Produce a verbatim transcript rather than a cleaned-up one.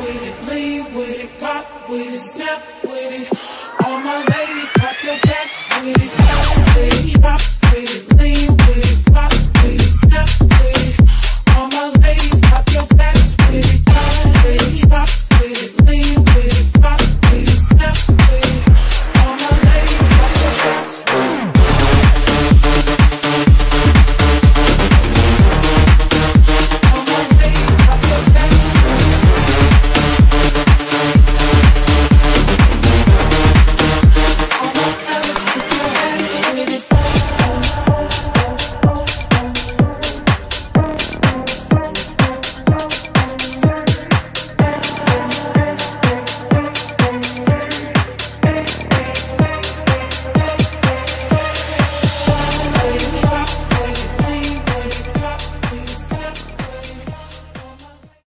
with it, lean with it, rock with it, snap with it. All my ladies